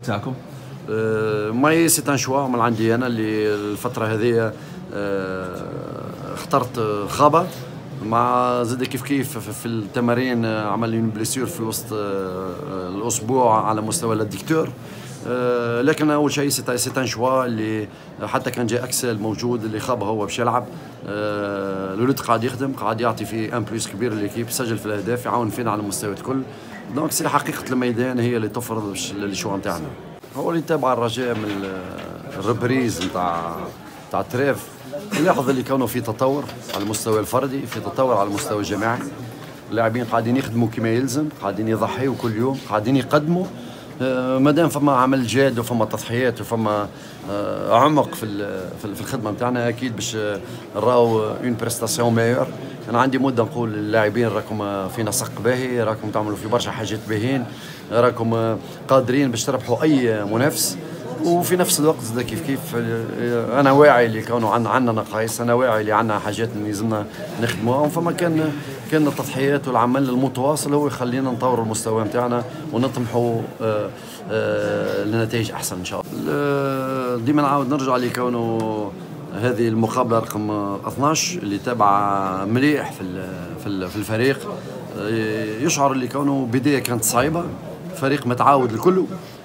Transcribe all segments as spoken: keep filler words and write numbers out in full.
تاعكم؟ ماي سي ان شوا من عندي انا اللي الفتره هذه اخترت خابا مع زاد كيف كيف في التمارين عمل لي بليسيور في وسط الاسبوع على مستوى الدكتور. لكن اول شيء سي ان شوا اللي حتى كان جاي اكسل موجود اللي خاب هو باش يلعب. لوليد قاعد يخدم قاعد يعطي في ان بليس كبير للكيب سجل في الاهداف يعاون فينا على المستويات الكل. دونك سي حقيقه الميدان هي اللي تفرض الشوا نتاعنا. هو اللي تابع الرجاء من الربريز نتاع نتاع التريف يلاحظ اللي كانوا في تطور على المستوى الفردي في تطور على المستوى الجماعي. اللاعبين قاعدين يخدموا كما يلزم قاعدين يضحيوا كل يوم قاعدين يقدموا. مادام فما عمل جاد وفما تضحيات وفما عمق في في الخدمه نتاعنا اكيد باش نراو اون بريستاسيون ميور. انا عندي مده نقول للاعبين راكم في نسق باهي راكم تعملوا في برشا حاجات باهيين راكم قادرين باش تربحوا اي منافس. وفي نفس الوقت زاد كيف كيف انا واعي اللي كانوا عندنا عندنا نقائص انا واعي اللي عندنا حاجات اللي لازمنا نخدموها فما كان كان التضحيات والعمل المتواصل هو يخلينا نطوروا المستوى نتاعنا ونطمحوا لنتائج احسن ان شاء الله. ديما نعاود نرجع اللي كانوا هذه المقابله رقم اثناش اللي تابعه مليح في في الفريق. يشعر اللي كانوا بدايه كانت صعيبه فريق متعاود الكل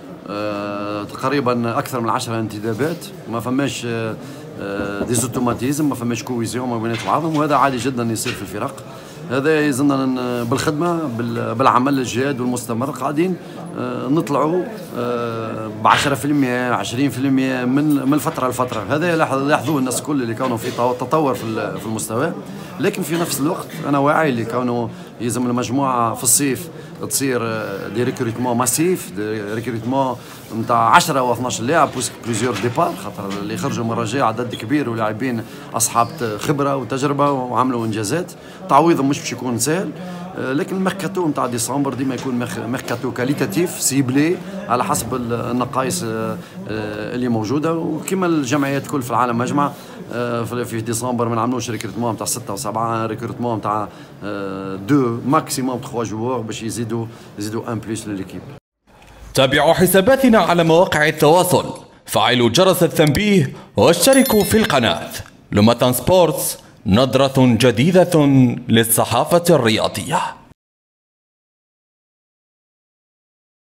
تقريبا اكثر من عشرة انتدابات ما فماش ديزوتوماتيزم ما فماش كويزيون ما بين بعضهم وهذا عادي جدا يصير في الفرق. هذا يظن بالخدمه بالعمل الجاد والمستمر قاعدين نطلعوا ب عشرة بالمئة عشرين بالمئة من من فتره لفتره. هذا يلاحظوه الناس الكل اللي كانوا في تطور في المستوى. لكن في نفس الوقت انا واعي اللي كانوا يلزم المجموعه في الصيف تصير دي ريكروتمون ماسيف دي ريكروتمون نتاع عشرة او اثناش لاعب بليزيور ديبار خاطر اللي خرجوا من الرجاء عدد كبير ولاعبين اصحاب خبره وتجربه وعملوا انجازات. تعويضهم مش باش يكون سهل. لكن الميركاتو نتاع ديسمبر ديما يكون ميركاتو كاليتاتيف سيبلي على حسب النقائص اللي موجوده وكما الجمعيات الكل في العالم مجمع في ديسمبر ما نعملوش ريكروتمون نتاع ستة وسبعة ريكروتمون نتاع دو ماكسيموم ثلاثة جوار باش يزيدوا يزيدوا ان بليس لليكيب. تابعوا حساباتنا على مواقع التواصل فعلوا جرس التنبيه واشتركوا في القناة. لوماتان سبورتس نظرة جديدة للصحافة الرياضية.